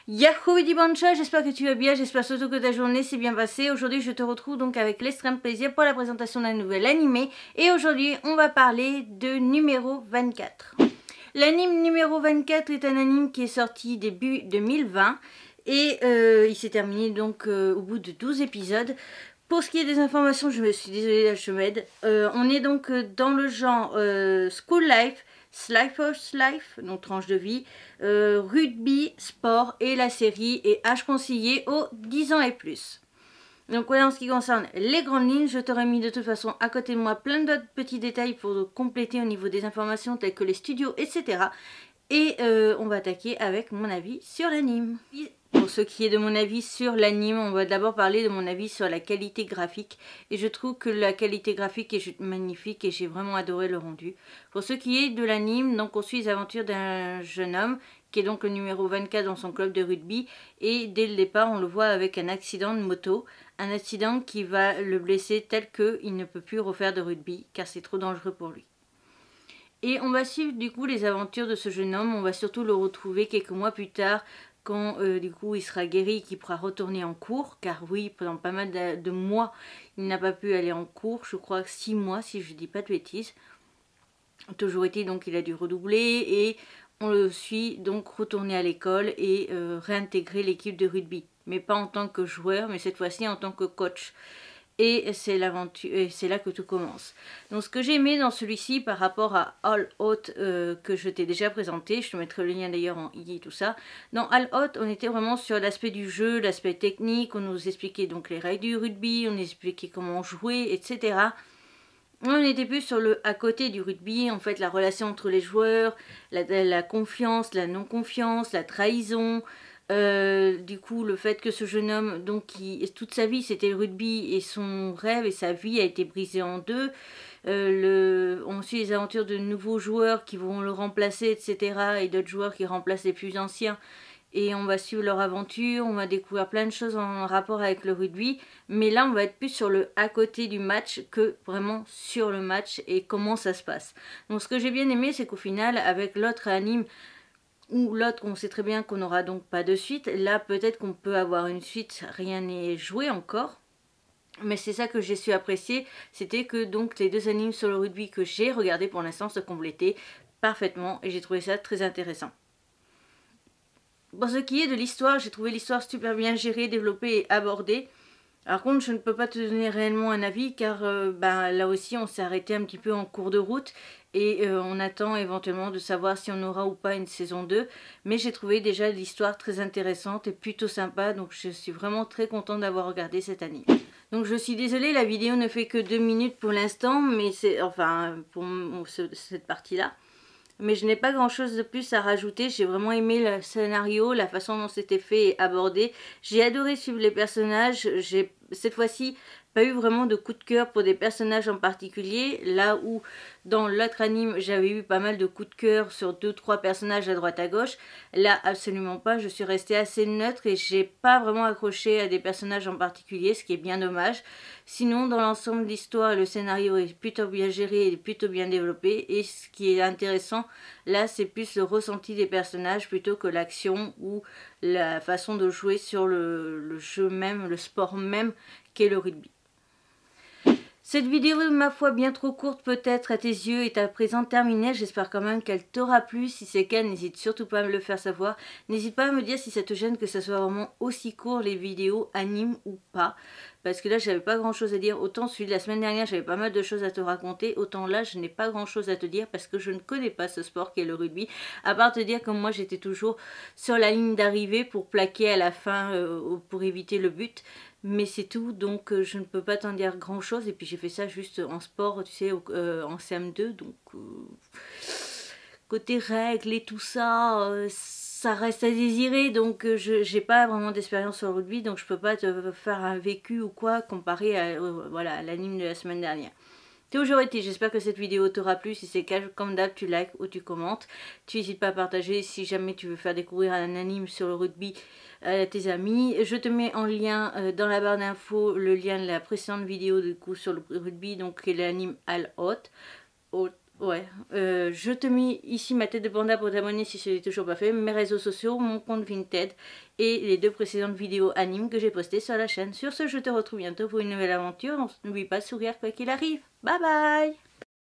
Yahoo Dibancha, j'espère que tu vas bien, j'espère surtout que ta journée s'est bien passée. Aujourd'hui je te retrouve donc avec l'extrême plaisir pour la présentation d'un nouvel animé. Et aujourd'hui on va parler de numéro 24. L'anime numéro 24 est un anime qui est sorti début 2020. Et il s'est terminé donc au bout de 12 épisodes. Pour ce qui est des informations, je me suis désolée, je m'aide. On est donc dans le genre School Life, Slifer's Life, donc tranche de vie, rugby, sport et la série est âge conseillé aux 10 ans et plus. Donc voilà en ce qui concerne les grandes lignes, je t'aurais mis de toute façon à côté de moi plein d'autres petits détails pour compléter au niveau des informations telles que les studios, etc. Et on va attaquer avec mon avis sur l'anime. Pour ce qui est de mon avis sur l'anime, on va d'abord parler de mon avis sur la qualité graphique. Et je trouve que la qualité graphique est magnifique et j'ai vraiment adoré le rendu. Pour ce qui est de l'anime, donc on suit les aventures d'un jeune homme qui est donc le numéro 24 dans son club de rugby. Et dès le départ, on le voit avec un accident de moto. Un accident qui va le blesser tel qu'il ne peut plus refaire de rugby car c'est trop dangereux pour lui. Et on va suivre du coup les aventures de ce jeune homme. On va surtout le retrouver quelques mois plus tard quand du coup il sera guéri et qu'il pourra retourner en cours. Car oui, pendant pas mal de mois, il n'a pas pu aller en cours. Je crois 6 mois si je dis pas de bêtises. Toujours été donc il a dû redoubler et on le suit donc retourner à l'école et réintégrer l'équipe de rugby. Mais pas en tant que joueur, mais cette fois-ci en tant que coach. Et c'est l'aventure, et c'est là que tout commence. Donc ce que j'ai aimé dans celui-ci par rapport à All Out que je t'ai déjà présenté, je te mettrai le lien d'ailleurs en i et tout ça. Dans All Out, on était vraiment sur l'aspect du jeu, l'aspect technique, on nous expliquait donc les règles du rugby, on nous expliquait comment jouer, etc. On était plus sur le à côté du rugby, en fait la relation entre les joueurs, la confiance, la non-confiance, la trahison. Du coup, le fait que ce jeune homme, donc toute sa vie c'était le rugby et son rêve et sa vie a été brisée en deux. On suit les aventures de nouveaux joueurs qui vont le remplacer, etc. et d'autres joueurs qui remplacent les plus anciens. Et on va suivre leur aventure, on va découvrir plein de choses en rapport avec le rugby. Mais là, on va être plus sur le à côté du match que vraiment sur le match et comment ça se passe. Donc ce que j'ai bien aimé, c'est qu'au final, avec l'autre anime, ou l'autre, on sait très bien qu'on n'aura donc pas de suite. Là, peut-être qu'on peut avoir une suite, rien n'est joué encore. Mais c'est ça que j'ai su apprécier, c'était que donc les deux animes sur le rugby que j'ai regardé pour l'instant se complétaient parfaitement et j'ai trouvé ça très intéressant. Pour ce qui est de l'histoire, j'ai trouvé l'histoire super bien gérée, développée et abordée. Par contre, je ne peux pas te donner réellement un avis car là aussi on s'est arrêté un petit peu en cours de route et on attend éventuellement de savoir si on aura ou pas une saison 2. Mais j'ai trouvé déjà l'histoire très intéressante et plutôt sympa, donc je suis vraiment très contente d'avoir regardé cette anime. Donc je suis désolée, la vidéo ne fait que 2 minutes pour l'instant, mais c'est enfin pour cette partie-là. Mais je n'ai pas grand chose de plus à rajouter, j'ai vraiment aimé le scénario, la façon dont c'était fait et abordé. J'ai adoré suivre les personnages, j'ai cette fois-ci pas eu vraiment de coup de cœur pour des personnages en particulier. Là où dans l'autre anime j'avais eu pas mal de coups de cœur sur 2-3 personnages à droite à gauche. Là absolument pas, je suis restée assez neutre et j'ai pas vraiment accroché à des personnages en particulier, ce qui est bien dommage. Sinon dans l'ensemble l'histoire et le scénario est plutôt bien géré et plutôt bien développé. Et ce qui est intéressant là c'est plus le ressenti des personnages plutôt que l'action ou la façon de jouer sur le jeu même, le sport même qu'est le rugby. Cette vidéo est ma foi bien trop courte peut-être à tes yeux est à présent terminée. J'espère quand même qu'elle t'aura plu. Si c'est le cas, n'hésite surtout pas à me le faire savoir. N'hésite pas à me dire si ça te gêne que ça soit vraiment aussi court les vidéos anime ou pas. Parce que là j'avais pas grand chose à dire. Autant celui de la semaine dernière j'avais pas mal de choses à te raconter. Autant là je n'ai pas grand chose à te dire parce que je ne connais pas ce sport qui est le rugby. À part te dire que moi j'étais toujours sur la ligne d'arrivée pour plaquer à la fin pour éviter le but. Mais c'est tout, donc je ne peux pas t'en dire grand chose. Et puis j'ai fait ça juste en sport, tu sais, en CM2. Donc côté règles et tout ça, ça reste à désirer. Donc j'ai pas vraiment d'expérience sur le rugby. Donc je peux pas te faire un vécu ou quoi comparé à voilà, à l'anime de la semaine dernière. Toujours été, j'espère que cette vidéo t'aura plu. Si c'est le cas, comme d'hab, tu likes ou tu commentes. Tu n'hésites pas à partager si jamais tu veux faire découvrir un anime sur le rugby à tes amis. Je te mets en lien dans la barre d'infos le lien de la précédente vidéo du coup sur le rugby, donc qui est l'anime All Out. Ouais, je te mets ici ma tête de panda pour t'abonner si ce n'est toujours pas fait, mes réseaux sociaux, mon compte Vinted et les 2 précédentes vidéos animes que j'ai postées sur la chaîne. Sur ce, je te retrouve bientôt pour une nouvelle aventure. N'oublie pas de sourire quoi qu'il arrive. Bye bye!